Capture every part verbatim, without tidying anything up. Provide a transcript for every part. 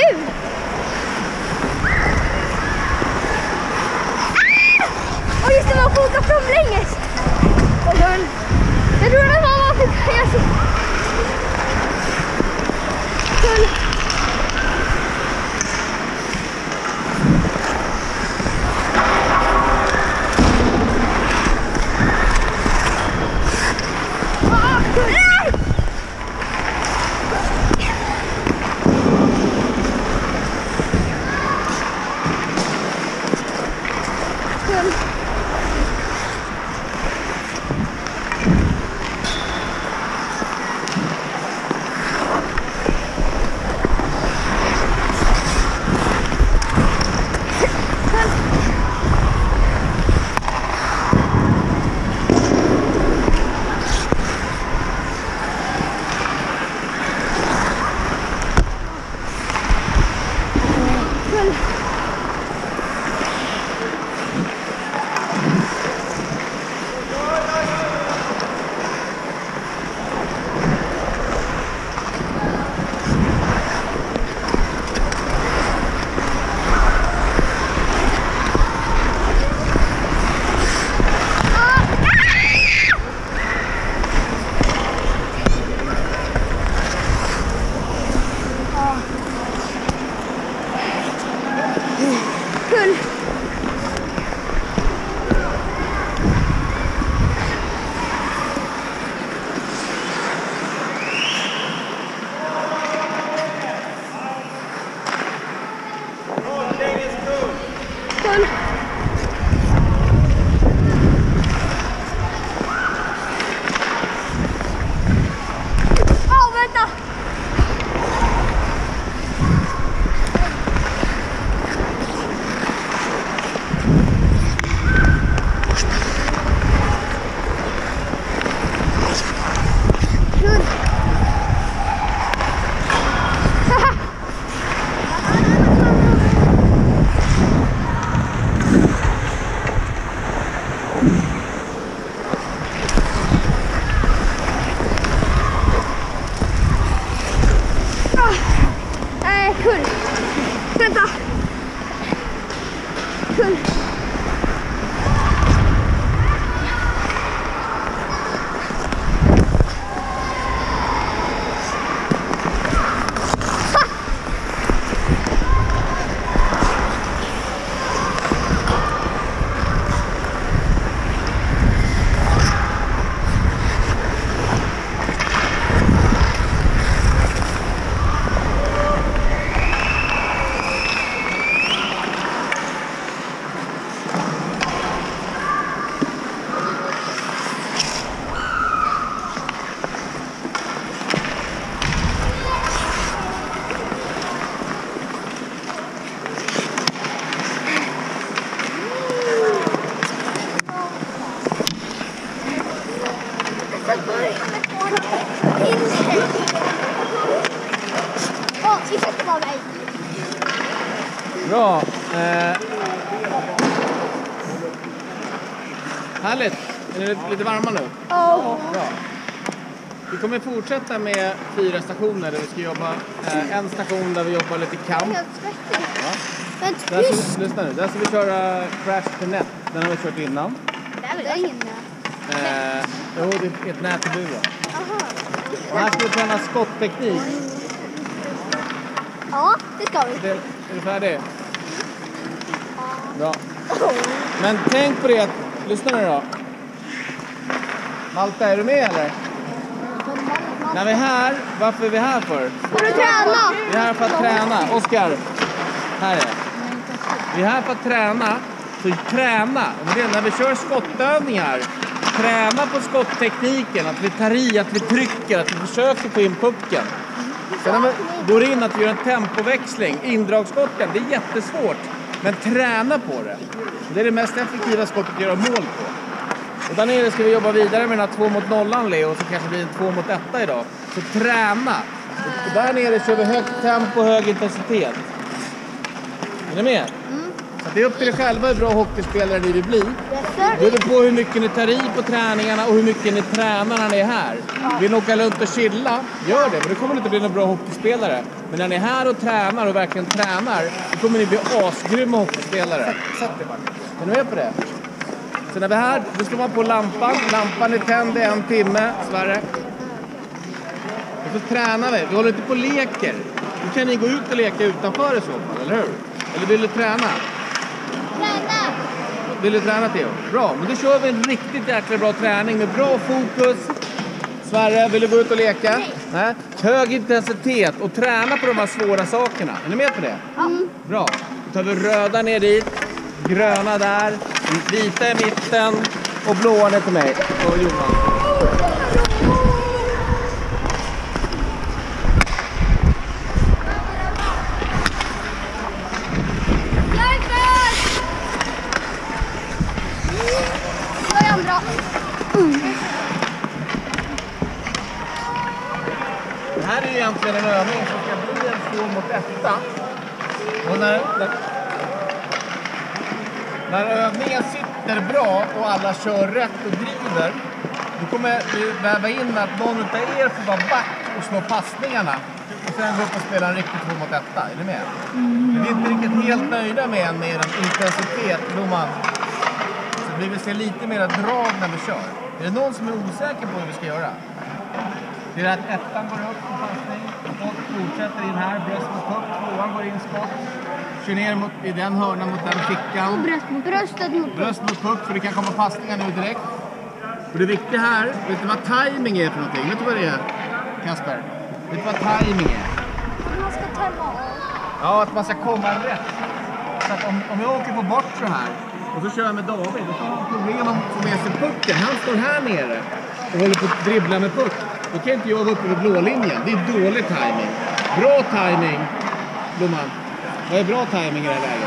kul! Och just det, man får åka framlänges. Och sen, jag tror att mamma fick göra så. Kul. Ah, kul. Kul. Kul! Kul! Åh, vänta! Kul! Vänta! Kul! Åh, ursäkta mig. Bra. Eh. Härligt. Är det lite varma nu? Ja. Bra. Vi kommer fortsätta med fyra stationer där vi ska jobba. Eh, en station där vi jobbar lite kamp. Ja. Där ska, lyssna nu. Där ska vi köra Crash to Net. Den har vi kört innan. Det är ingen nät. Eh, jo, det är ett nät i buren. Och här ska vi träna skottteknik. Ja, det ska vi. Det, är du färdig? Bra. Men tänk på det att, lyssna nu då. Malte, är du med eller? När vi är här, varför är vi här för? För att träna. Vi är här för att träna. Oskar, här är vi är här för att träna. Så träna, och det är när vi kör skottövningar. Träna på skotttekniken, att vi tar i, att vi trycker, att vi försöker få in pucken. Sen när vi går in att vi gör en tempoväxling, indragsskotten, det är jättesvårt. Men träna på det. Det är det mest effektiva skottet att göra mål på. Och där nere ska vi jobba vidare med den här två mot nollan, Leo, och så kanske blir en två mot etta idag. Så träna. Och där nere kör vi högt tempo och hög intensitet. Är ni med? Mm. Så det är upp till er själva hur bra hockeyspelare ni vill bli. massor. Det beror på hur mycket ni tar i på träningarna och hur mycket ni tränar när ni är här. Vill ni åka runt och chilla, gör det. Men det kommer inte bli någon bra hockeyspelare. Men när ni är här och tränar och verkligen tränar, då kommer ni bli asgrymma hockeyspelare. Är ni med på det? Så när vi är här, då slår man på lampan. Lampan är tänd i en timme, Sverre. Och så tränar vi. Vi håller inte på och leker. Då kan ni gå ut och leka utanför i så fall, eller hur? Eller vill du träna? Träna! Vill du träna, Theo? Bra, men då kör vi en riktigt jäkla bra träning med bra fokus. Sverre, vill du gå ut och leka? Nej. Nej. Hög intensitet och träna på de här svåra sakerna. Är ni med på det? Mm. Bra. Då tar vi röda ner dit, gröna där, vita i mitten och blåa ner till mig och Johan. Det här är ju egentligen en övning som ska bli en två mot etta. Och när, när, när övningen sitter bra och alla kör rätt och driver, då kommer vi väva in att någon av er får vara back och slå passningarna. Och sen gå upp och spela en riktigt två mot etta. Är ni med? Mm. Vi är inte riktigt helt nöjda med en med en intensitet, domaren. Så vi vill se lite mer drag när vi kör. Är det någon som är osäker på hur vi ska göra? Det är att ettan går upp på passning, skott fortsätter in här, bröst mot puck, tvåan går in skott, kör ner mot, i den hörnan mot den fickan. Och bröst mot bröstet mot puck. Bröst mot puck, för det kan komma passningar nu direkt. Och det viktiga här, vet du vad timing är för någonting? Vet du vad det är, Kasper? Vet du vad timing är? Man ska tajma av. Ja, att man ska komma rätt. Så att om, om jag åker på bort så här och så kör jag med David, då får han problem att få med sig pucken. Han står här nere och håller på att dribbla med puck. Då kan inte jag vara uppe vid blå linjen. Det är dålig timing. Bra timing, Blomman. Vad är bra timing i det här läget?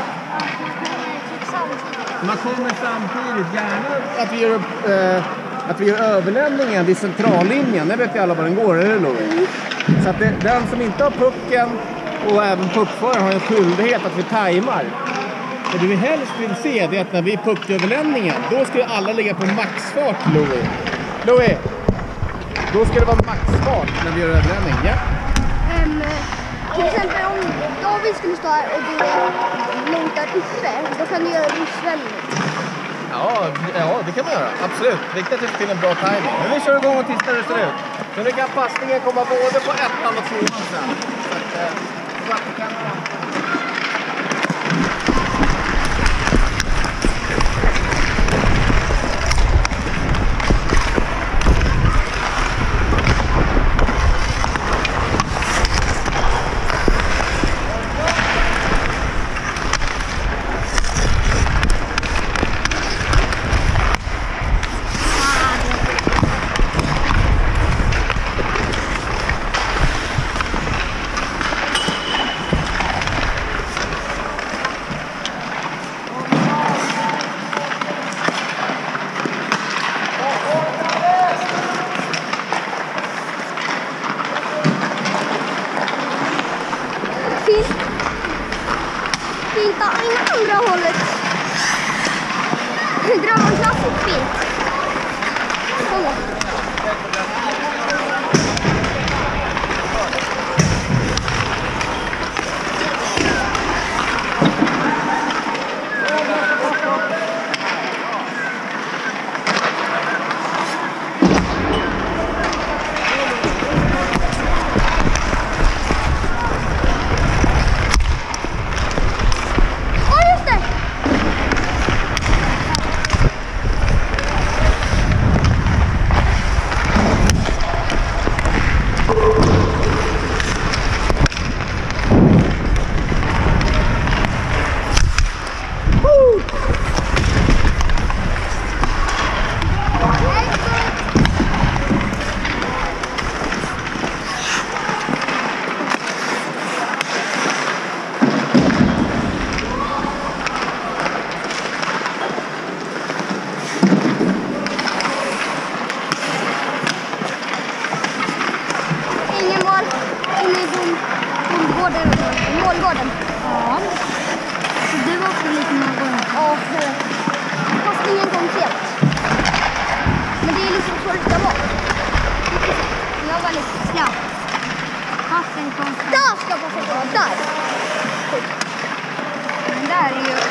Man kommer samtidigt, gärna att vi gör, eh, att vi gör överlämningen vid centrallinjen. Det vet ju alla var den går, eller Louis? Så att det, den som inte har pucken och även puckföraren har en skyldighet att vi tajmar. Och det vi helst vill se det är att när vi är pucköverlämningen, då ska alla ligga på maxfart, Louis. Louis! Då ska det vara maxfart när vi gör överlämning, ja? Um, till exempel om David skulle stå här och du är långt där uppe, då kan du göra ryssvändning. Ja, ja, det kan man göra. Absolut. Viktigt att det till en bra timing. Men vi kör igång och tittar hur det ser ut. Så nu kan passningen komma både på ettan och tvåan sen. Så att, eh, så att vi kan... Fint av andra hållet. Drar man klassigt fint. Så. Målgården. Ja. Så du var också lite målgården. Ja. Passningen kom sent. Men det är liksom så det ska vara. Jag var lite snabb. Passen kom sent. Där ska passen vara, där. Den där är ju...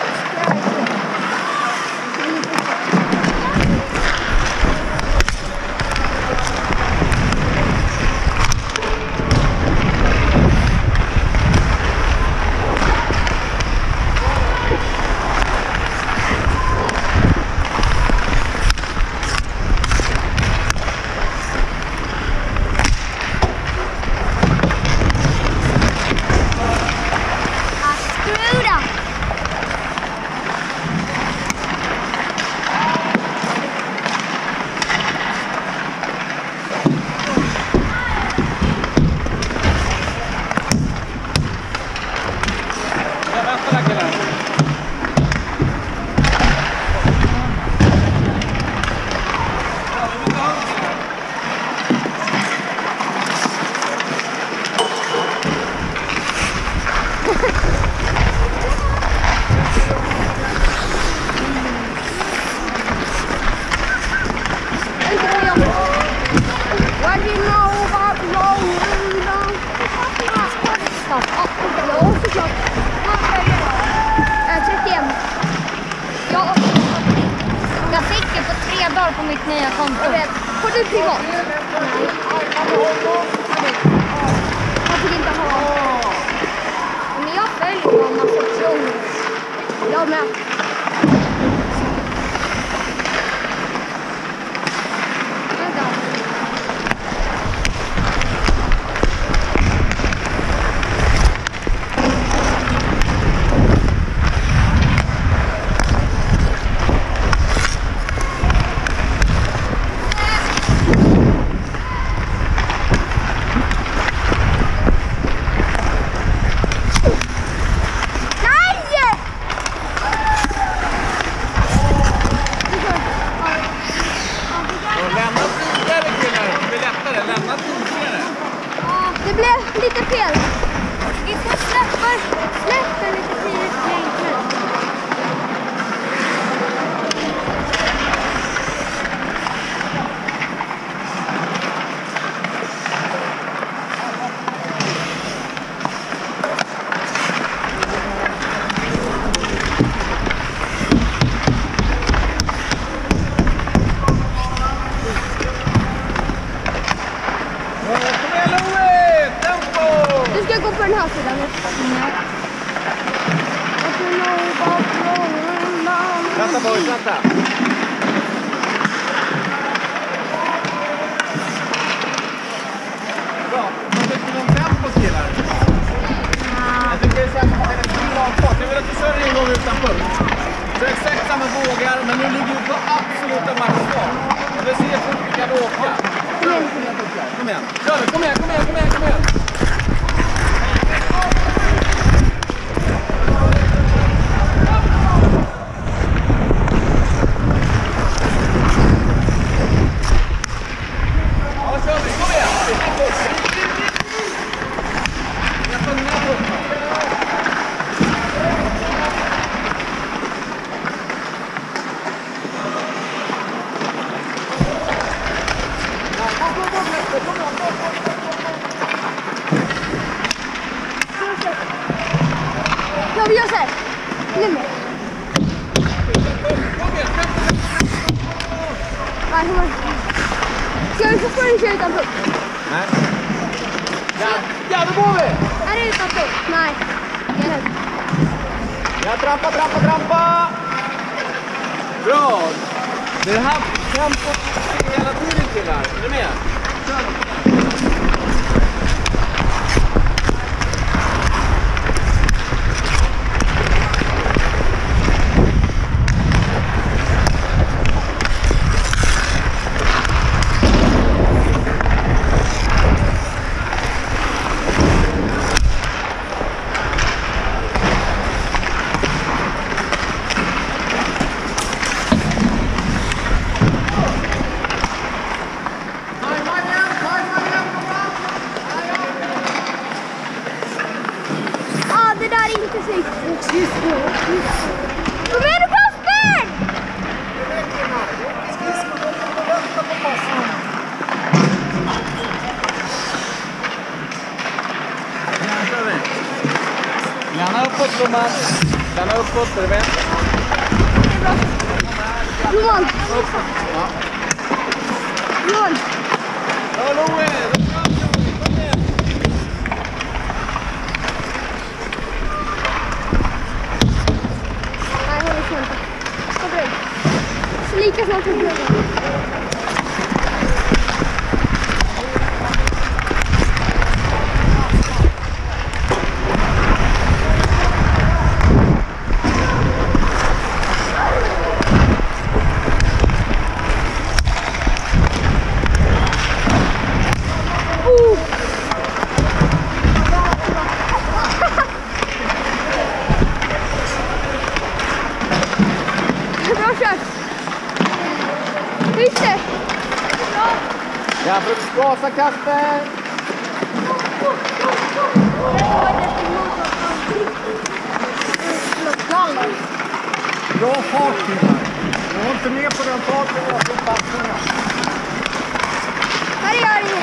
På mitt nya konto. Har du privat? Nej. Jag vill inte ha. Men jag följer på en massa personer. Jag med. Vänta. Det blev lite fel. Vi får släppa, släppa lite tidigt. Du ska gå på den här sidan. Vänta boys, vänta. Bra, vad tycker du om tempo killar? Jag tycker det är så att man har en bra fart. Jag vill att du kör en gång utan punkt. Så exakt samma vågar, men nu ligger du på absoluta maxfart. Jag vill se hur du kan åka. Kom igen, kör det, kom igen, kom igen, kom igen, kom igen. Ja, vi gör så här. Nu med. Nej, hon... Ska vi fortfarande köra utan punkt? Nej. Ja, ja, då går vi! Är det utan punkt? Nej. Jag är rädd. Ja, trampa, trampa, trampa! Bra! Det är här tempot hela tiden killar. Är du med? Kör då! Det där är inte snyggt. Kom igen nu, Kasper! Gärna uppåt, Roman. Gärna uppåt, är du med? Roman! Ja. Roman! Ja, Loe! Nej, håll i kämpa. Kom igen. Så lika snart som du. Bra kört! Hur det? Ja, för gasa Kasper! Bra fart, killar. Jag var inte med på den farten jag tog passningen. Här gör det.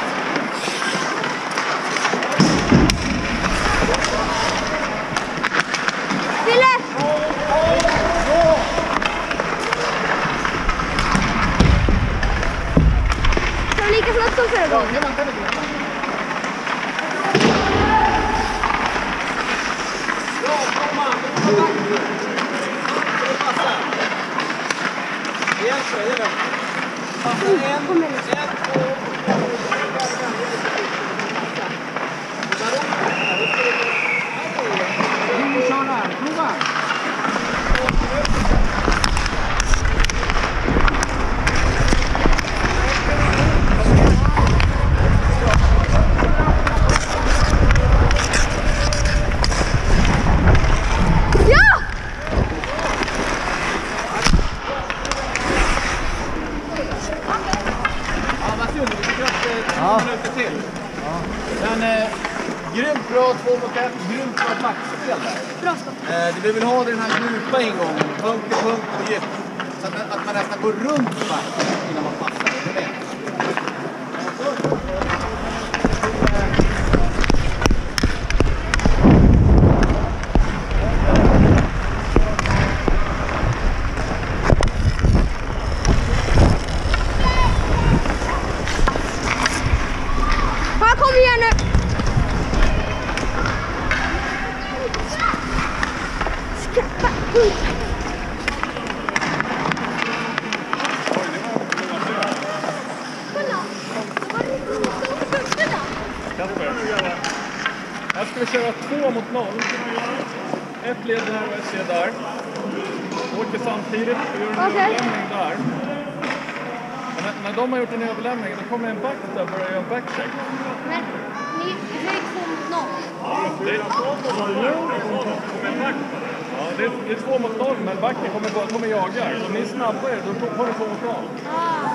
Ville! Kan vi lika snabbt som förra gången? Ja, man kan inte glömma. Bra, Roman! Du får backen. Det passar. Igen, så är det. Passa en, en, två, vi kör här, prova! Ja. Minuter till. Ja. Men eh, grymt bra två mot ett, grymt bra backspel där. Bra stopp. Eh, det vi vill ha den här djupa ingången, punkt till punkt och djup. Så att, att man nästan går runt backen innan man passar. Det är det. Kom igen nu! Skappa ut! Kolla! Var det inte så fötterna? Kasper, här ska vi köra två mot noll. Ett led där och ett led där. Åker samtidigt och gör en Okej. överlämning där. Och när, när de har gjort en överlämning, då kommer en back där och börjar göra en backcheck. Men ni höj två mot noll. Det är en back. Ja, det är, det är två mot noll, men backen kommer, bara, kommer jaga. Så om ni är snabbare, då får ni två mot noll. Ah.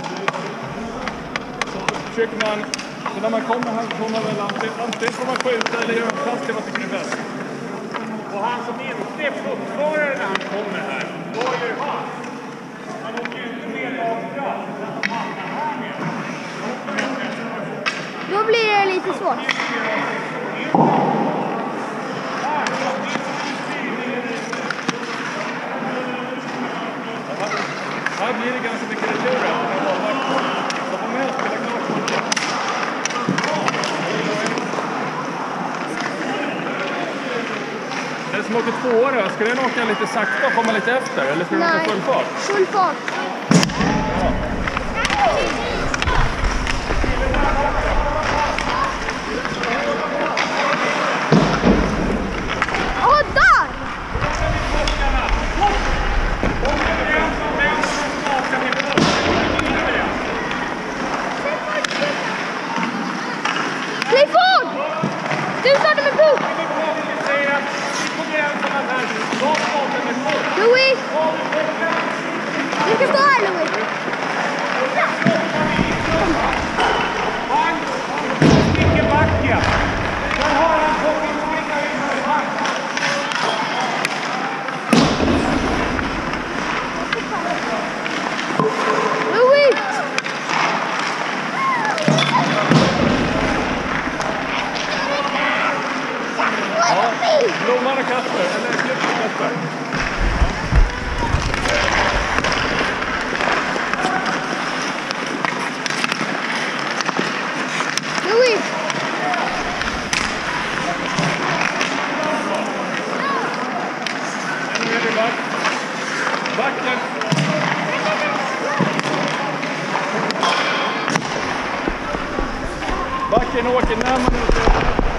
Så försöker man, så när man kommer här så får man väl antingen, antingen får man skjuta eller göra en pass till vad tycker ni är bäst. Och han som inte är fortfarande när han kommer här, vad gör han? Han åker ju inte med lagkraft. Då blir det lite svårt. Här blir det ganska mycket returer. Så får man spela klart. Den som åker tvåa då, ska den åka lite sakta och komma lite efter? Eller ska den åka full fart? Full fart. Ja. Åh, där! Play fort! Du startar med bok! Louis! Du ska stå här, Louis! Blomman och Kasper, eller klipp och Kasper. Louis! Nu är det back. Backen. Backen åker närmare mot det.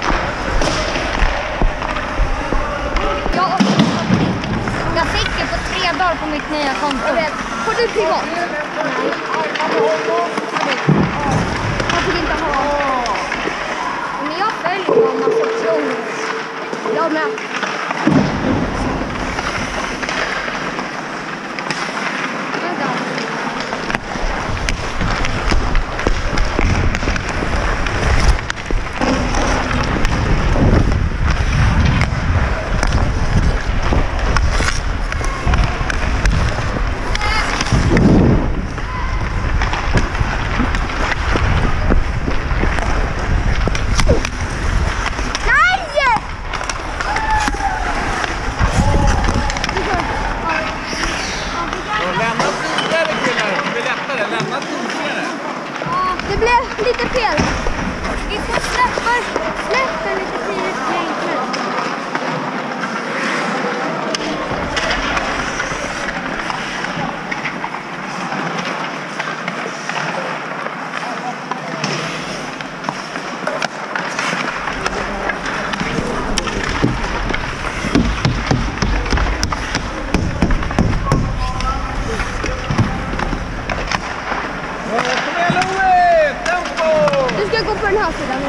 Ja, jag fick det på tre dagar på mitt nya konto. Får du privat? Nej. Jag fick inte ha. Men jag följer vad man får tro. Jag med. Vänta. Det blev lite fel. Vi får släppa, släppa lite tidigt egentligen. Du ska gå på den här sidan.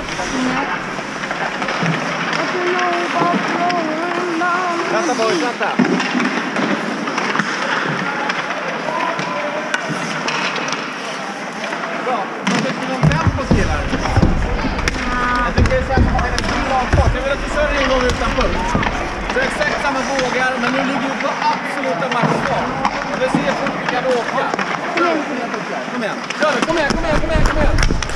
Vänta boys, vänta. Bra, man tycker någon tempo killar. Jag tycker det är så att man har en bra fart. Jag vill att du kör en gång utan punkt. Så exakt samma vågar, men nu ligger du på absoluta maxfart. Jag vill se hur fort vi kan åka. Kom igen, kör det, kom igen, kom igen, kom igen, kom igen.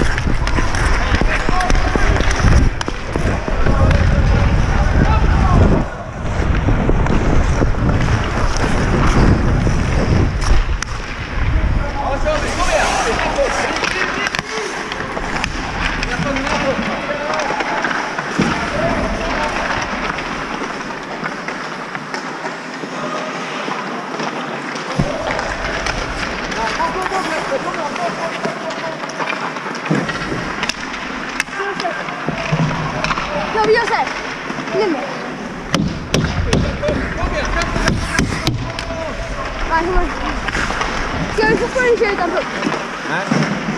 Ja, vi gör så här. Nummer. Nej, hon... Ska vi fortfarande köra utan punkt? Nej.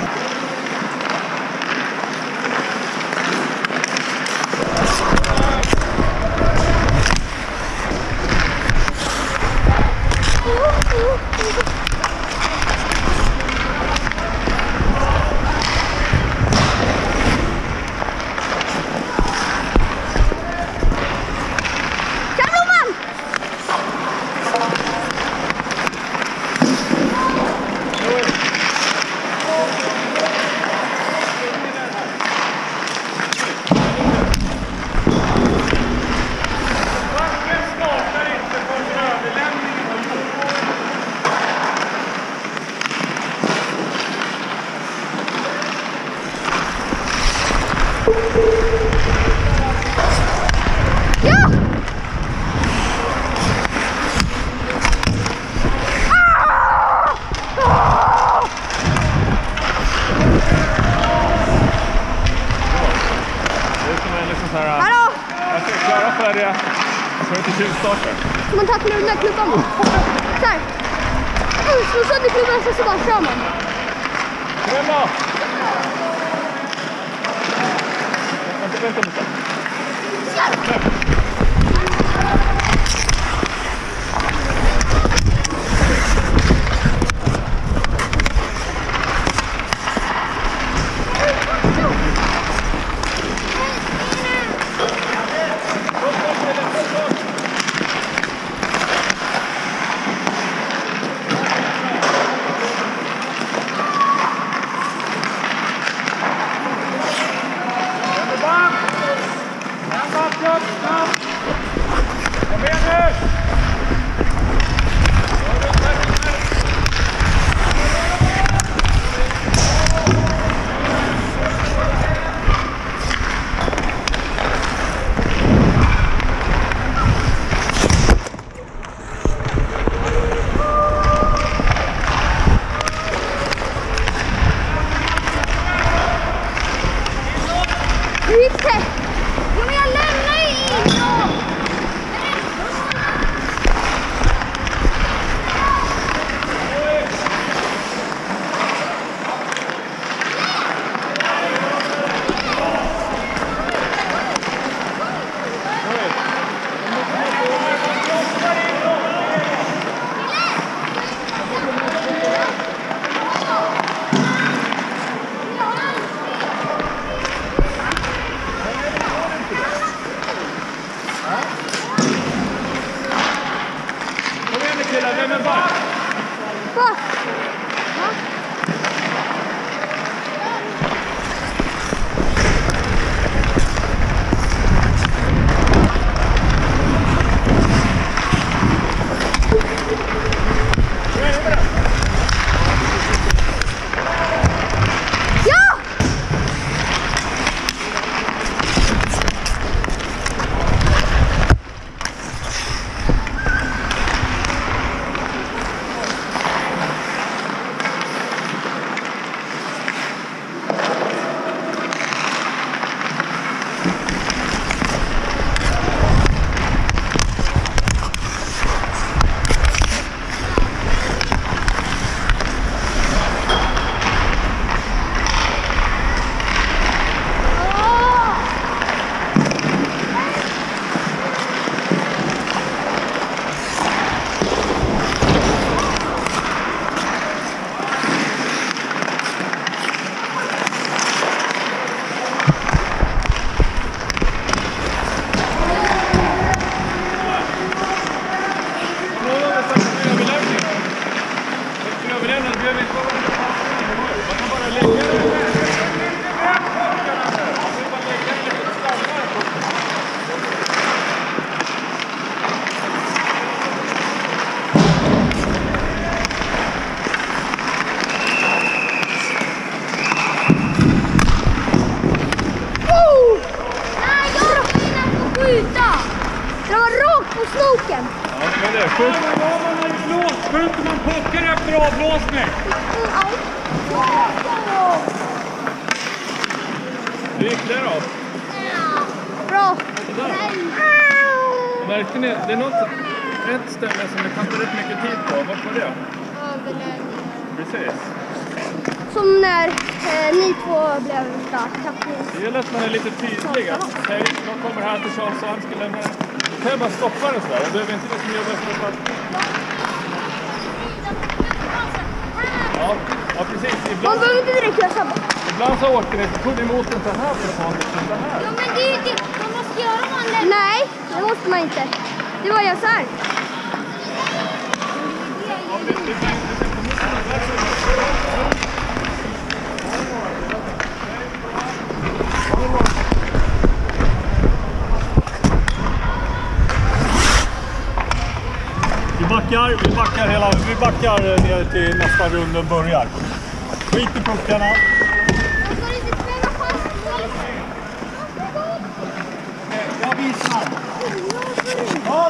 Hallå! Jag ska klara färdiga. Jag ska inte tjuvstarta. Man tappar den där klubban. Så här. Slå sönder klubban så bara kör man. Kom då! Vänta, vänta lite. Stand up, stop. killar, vem är back? Back! Ja. Snoken. Ja, men det är sjukt. Skjuter man puckar efter avblåsning? Hur gick det då? Bra. Märkte ni? Det är något, ett ställe som det kan ta rätt mycket tid på. Vad var det? Precis. Som när eh, ni två blev startkapten. Det gäller att man är lite tydlig. Hej, de kommer här till Charlesson, ska lämna. Du kan jag bara stoppa det sådär. Jag behöver inte liksom jobba för att... Ja, ja precis. Man Ibland, behöver inte direkt göra samma. ibland så åker det, så tog ni emot den så här för att ha det så här. Ja, men det är ju det. Man måste göra man det. Nej, det måste man inte. Det var jag så här. Ja, det, det, det, Vi backar, vi backar hela, vi backar ner till nästa runda börjar. Skit i puckarna. Jag visar. Ja.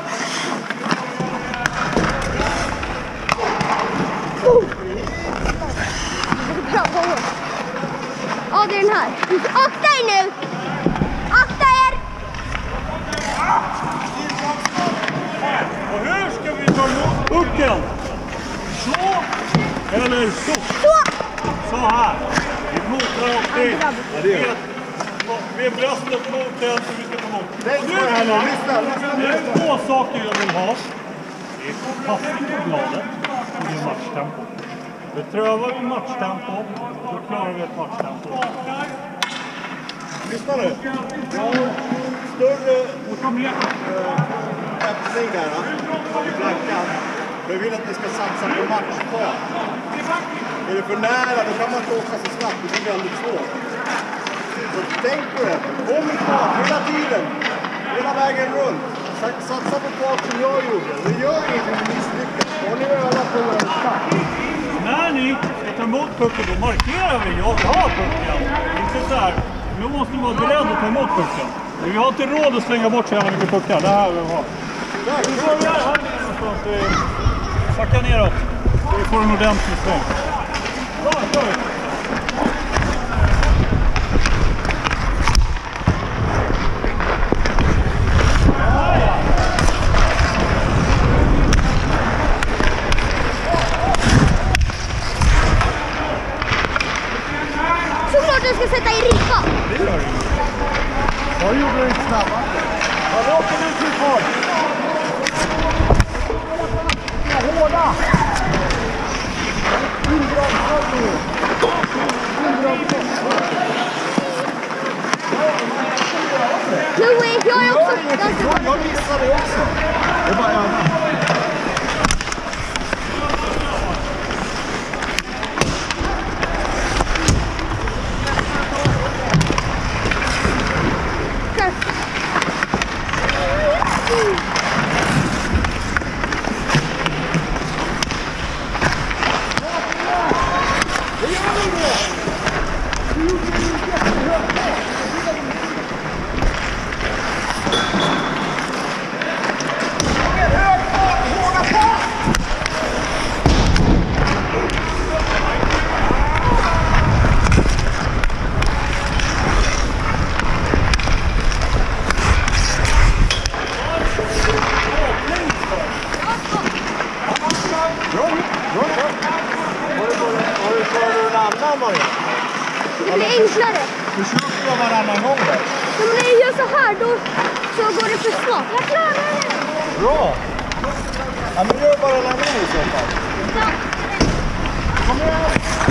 Ja, det är den här. Akta er nu! Akta er! Och hur ska vi ta emot pucken? Så eller så? Så! Så här. Vi motar upp det. Vi är bröstet mot den som vi ska ta emot. Och nu, det är två saker jag vill ha. Det är passning på bladet och det är matchtempo. Vi prövar vi matchtempo, då klarar vi ett matchtempo. Lyssna nu. Ja, större öppning där i flankan. Jag vill att ni ska satsa på matchfart. Är det för nära, då kan man inte åka så snabbt. Det blir väldigt svårt. Så tänk på det. Kom i fart hela tiden. Hela vägen runt. Satsa på fart som jag gjorde. Det gör inget om ni misslyckas. Då har ni övat på en start. När ni ska ta emot pucken, då markerar vi. Jag vill ha pucken. Inte så här. Nu måste ni vara beredda att ta emot pucken. Vi har inte råd att slänga bort så jävla mycket puckar. Det här vill vi ha. Nu börjar här någonstans. Backa neråt. Vi får en ordentlig sväng. Bra, kör vi. Såklart du ska sätta i ribban. Det gör det. Jag gjorde det inte snabbare. Ja, då åker du till fart. Hårda! Inbromsad nu. annan variant. Det blir enklare. Försök du varannan gång då. Ja, men när jag gör så här då så går det för snabbt. Jag klarar det. Bra. Ja, men gör bara en annan i så fall. Ja. Kom igen.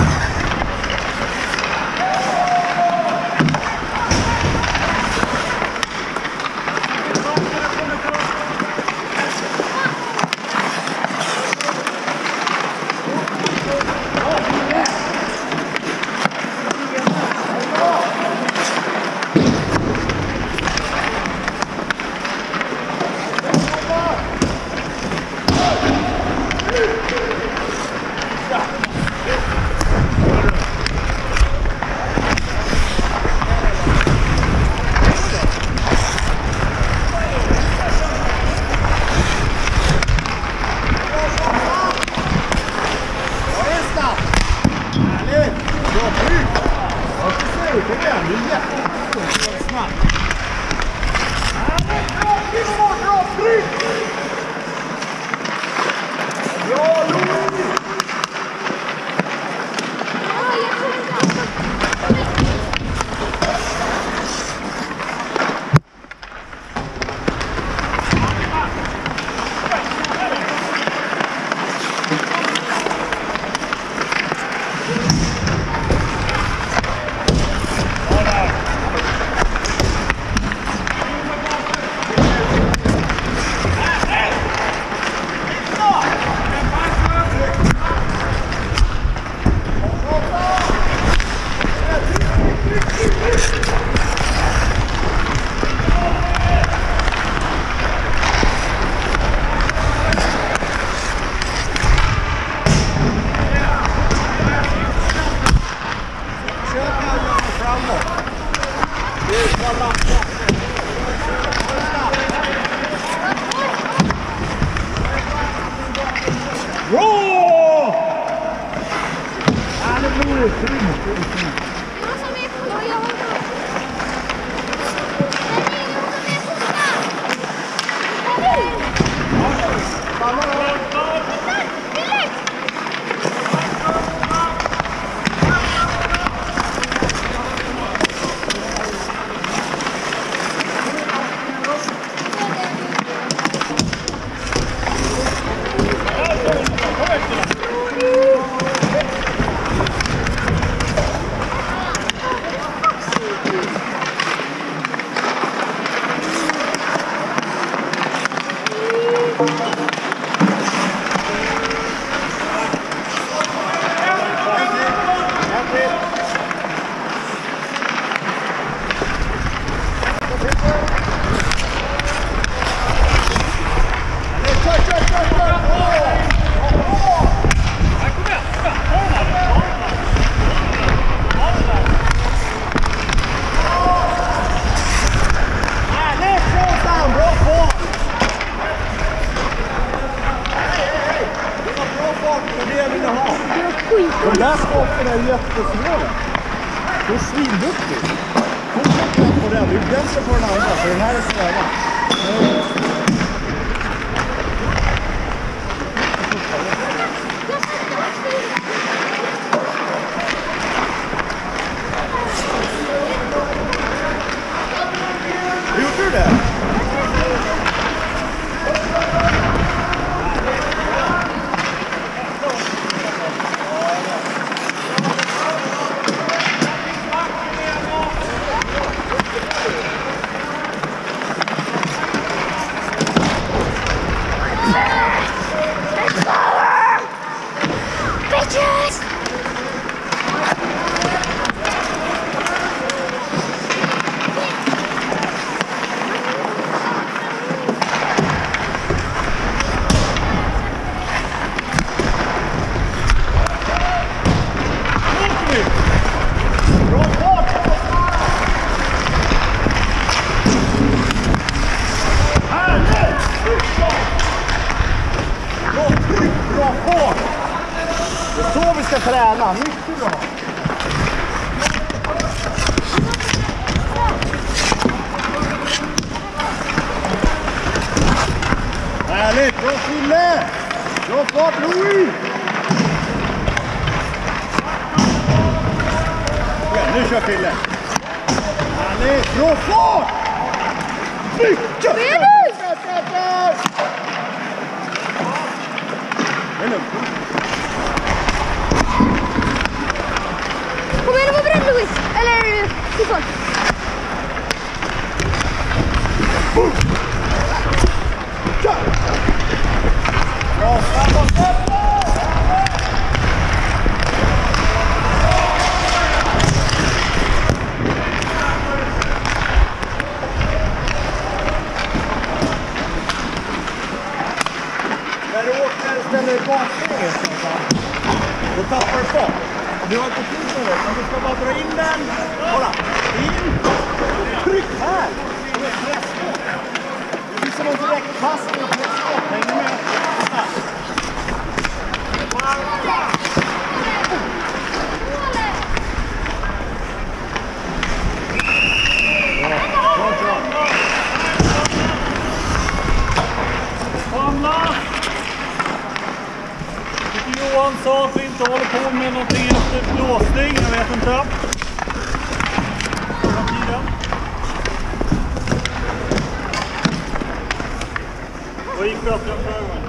De där skotten är jättesvåra. Du är svinduktig. Fortsätt på den. Du är bättre på den andra, för den här är svåra. Gjorde du det? Det är så vi ska träna, mycket bra. Härligt, bra Fille! Bra fart Louis! Nu kör Fille. Härligt! Bra fart! Mycket! Det är lugnt. Kom igen, var beredd Louis. Eller Nicole. Kör! Bra, framåt, framåt! När du åker och ställer dig baklänges, då tappar du fart. Du har inte tid med det, men du ska bara dra in den. Kolla, in. Tryck här. Som ett pressskott. Det blir som en direktpassning och pressskott. Hänger med? Här. Bra, bra, bra. Famla! Johan sa att vi inte håller på med någonting efter blåsning, jag vet inte. Framtiden. Vad gick bättre än förra gången?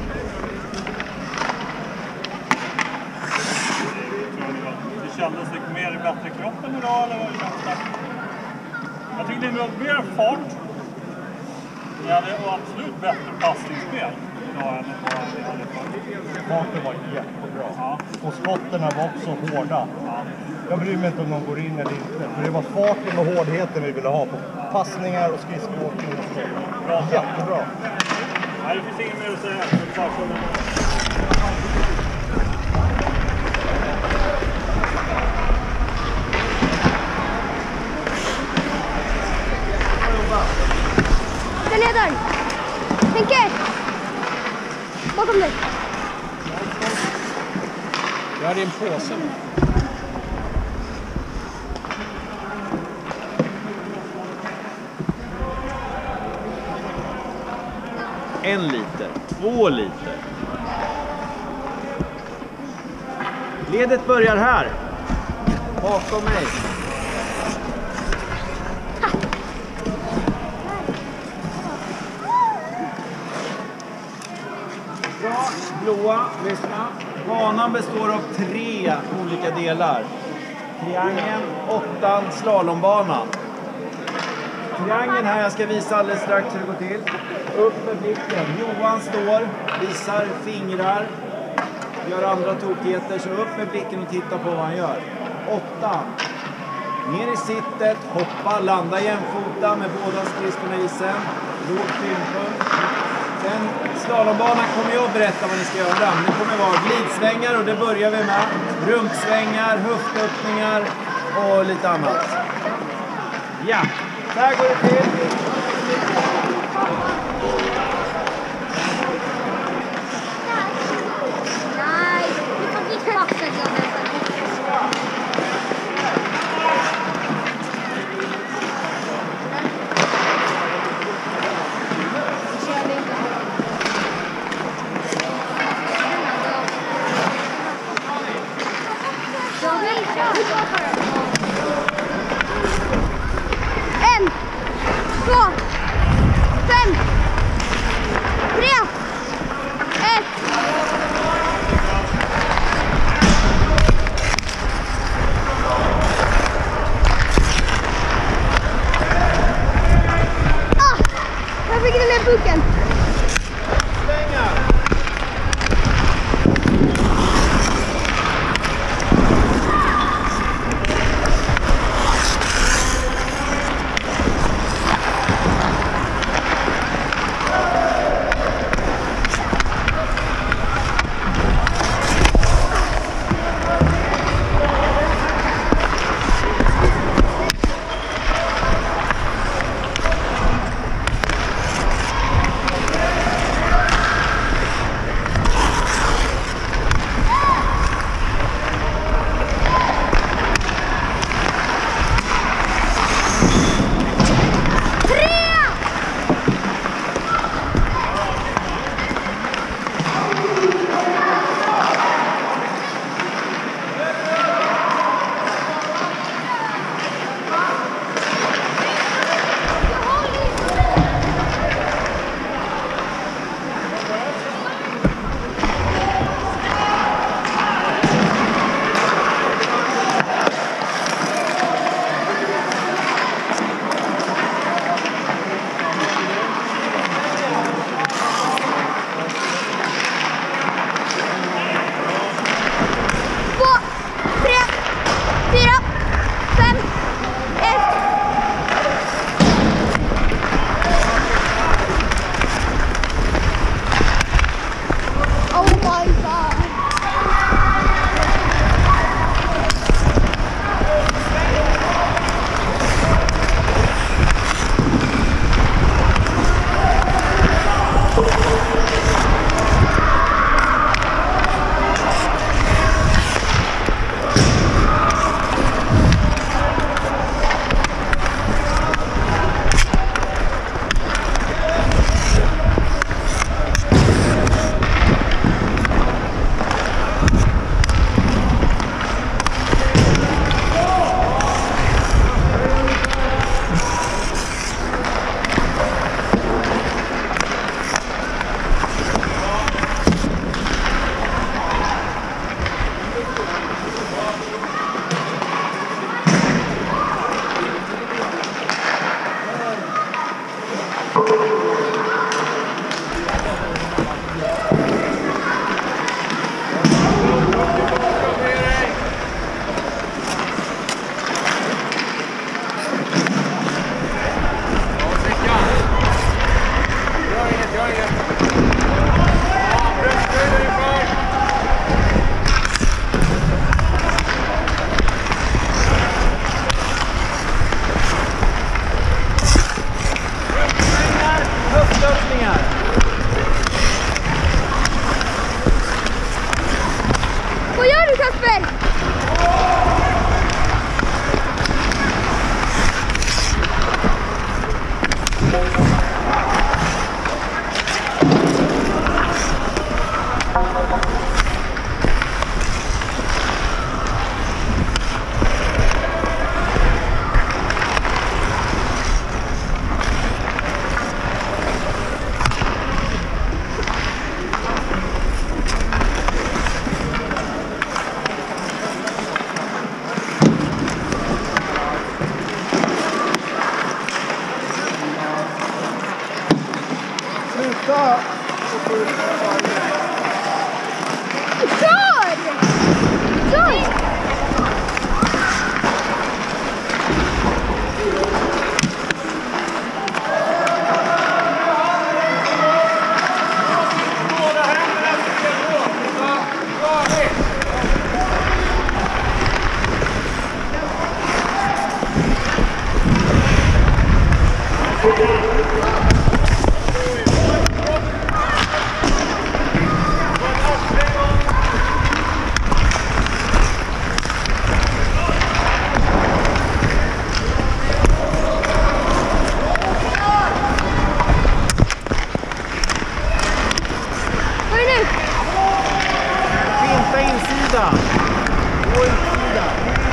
Det kändes lite mer i bättre kroppen idag, eller vad känns det? Jag tyckte det var mer fart. Vi hade absolut bättre passningsspel. Farten var jättebra. Ja. Och skotten var också hårda. Ja. Jag bryr mig inte om de går in eller inte. För det var farten och hårdheten vi ville ha på passningar och skridskoåkning. Bra, jättebra. Nej, det finns inget mer att säga. Den är där. Henke! Bakom dig. Jag har din påse. En liter, två liter. Ledet börjar här. Bakom mig. Bra, blåa, lyssna. Banan består av tre olika delar. Triangeln, åttan, slalombanan. Triangeln här, jag ska visa alldeles strax hur det går till. Upp med blicken. Johan står, visar fingrar, gör andra tokigheter. Så upp med blicken och titta på vad han gör. Åttan. Ner i sittet, hoppa, landa jämfota med båda skridskorna i isen. Låg tyngdpunkt. Sen slalombanan kommer jag att berätta vad ni ska göra. Det kommer vara glidsvängar och det börjar vi med. Rumpsvängar, höftöppningar och lite annat. Ja, där går det till. Nej, vi får bli kaffet jag En, två, åtta. Kör! Kör! Finta insida. Gå insida.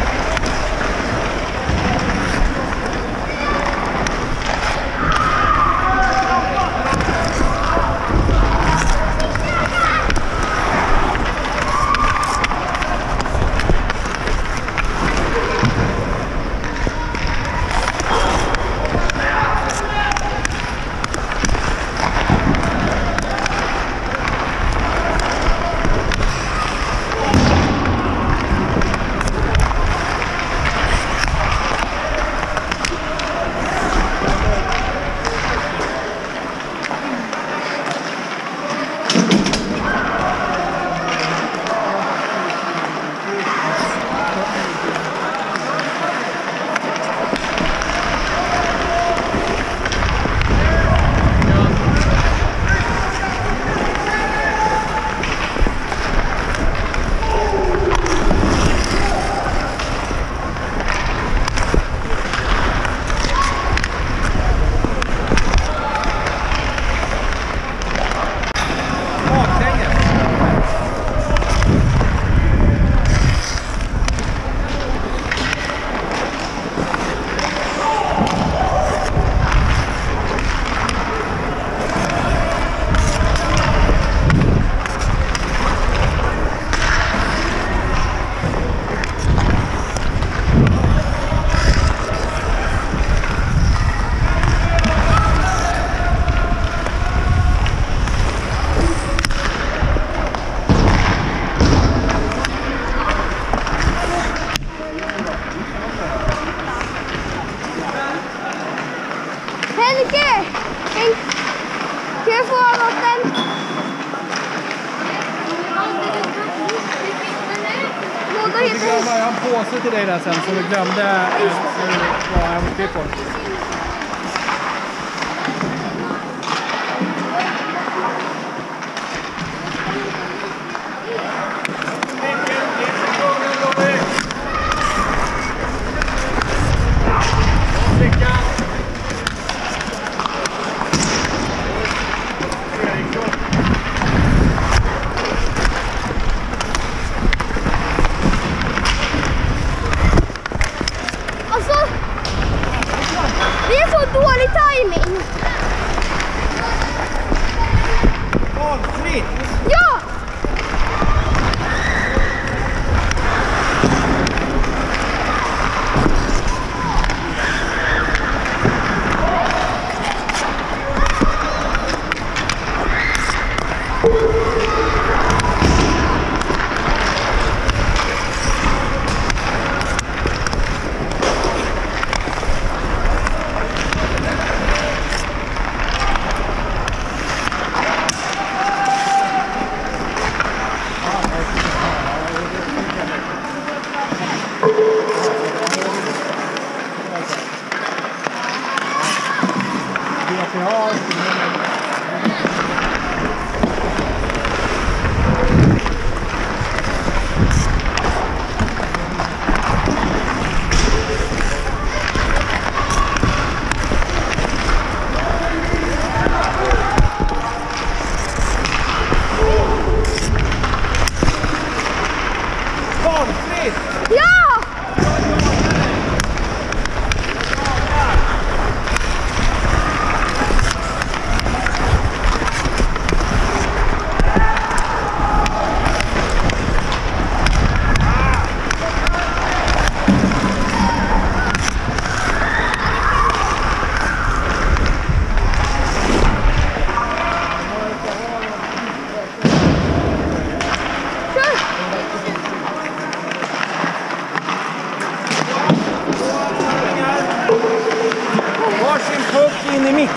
Henke! Henke! Kan jag få vatten? Någon Jag heter... har en påse till dig där sen som du glömde eh, vad jag måste på. Alltså, det är så dålig timing. Avsnitt! Ja!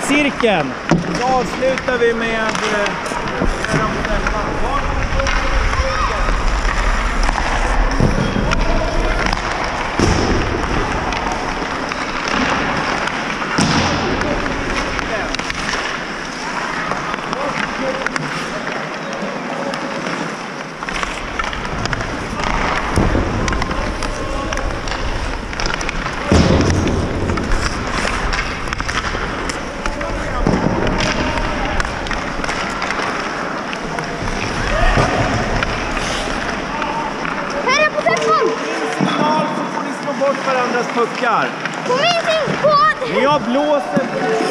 cirkeln. Så avslutar vi med eh, bort varandras puckar. På min sinkod! Jag blåser.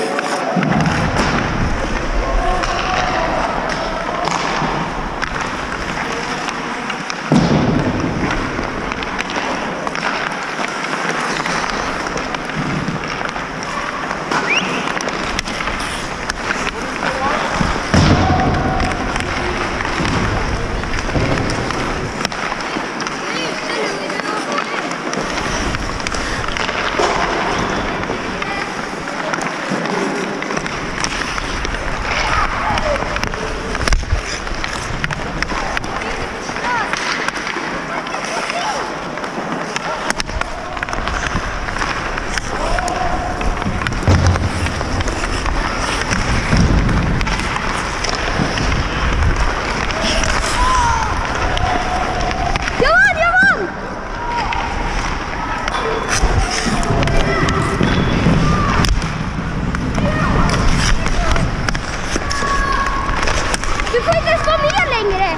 Du får inte ens vara med längre!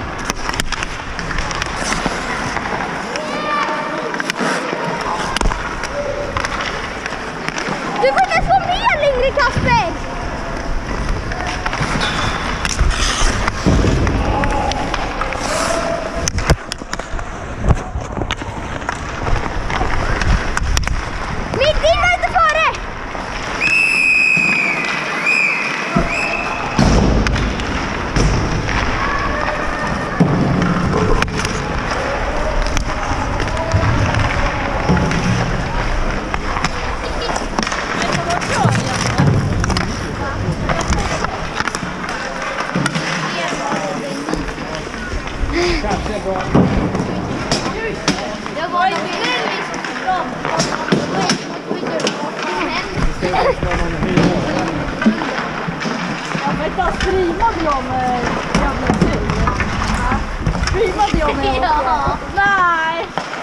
Du får inte ens vara med längre, Kasper! Mitt in var inte före! Kanske bra. Jag var väldigt bra. Jag vet inte, streamade jag med jävla tur? Streamade jag med? Ja. Nej!